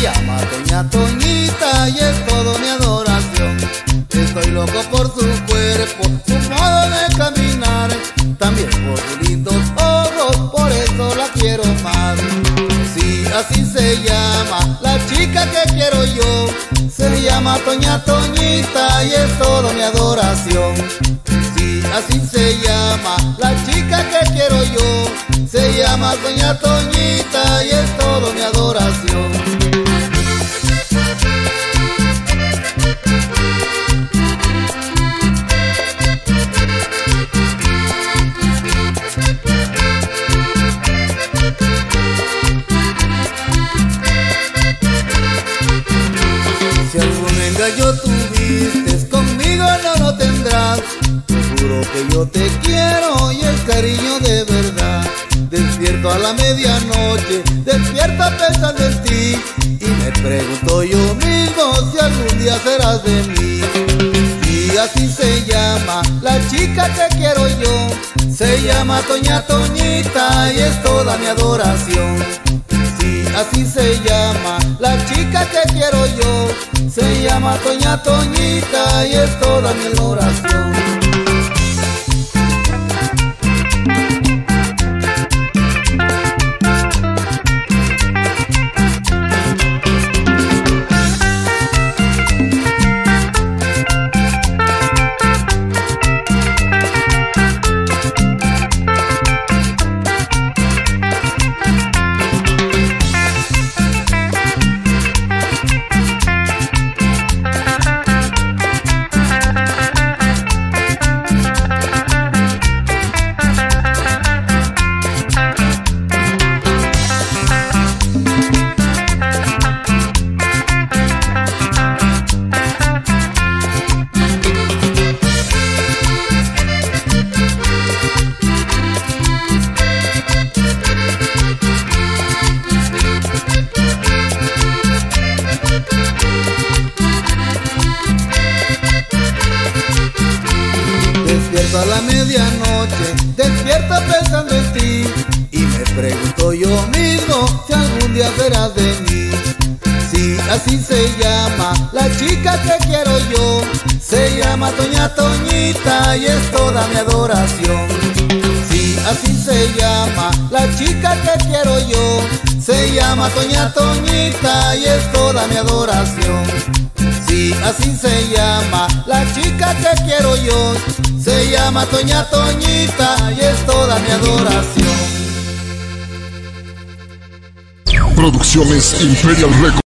llama Doña Toñita y es todo mi adoración. Estoy loco por su cuerpo, su modo de caminar, también por sus lindos ojos, por eso la quiero más. Sí, así se llama la chica que quiero yo, se llama Doña Toñita y es todo mi adoración. Sí, así se llama la chica que quiero yo, se llama Doña Toñita y es todo mi adoración. Si algún engaño tuviste, conmigo no lo tendrás. Te juro que yo te quiero y el cariño de verdad. Despierto a la medianoche, despierto pensando en ti, y me pregunto yo mismo si algún día serás de mí. Y así se llama la chica que quiero yo, se llama Doña Toñita y es toda mi adoración. Sí, así se llama la chica que quiero yo, se llama Doña Toñita y es toda mi adoración. Despierto a la medianoche, despierto pensando en ti, y me pregunto yo mismo si algún día serás de mí. Sí, así se llama la chica que quiero yo, se llama Doña Toñita y es toda mi adoración. Sí, así se llama la chica que quiero yo, se llama Doña Toñita y es toda mi adoración. Sí, así se llama la chica que quiero yo, se llama Doña Toñita y es toda mi adoración. Producciones Imperial Records.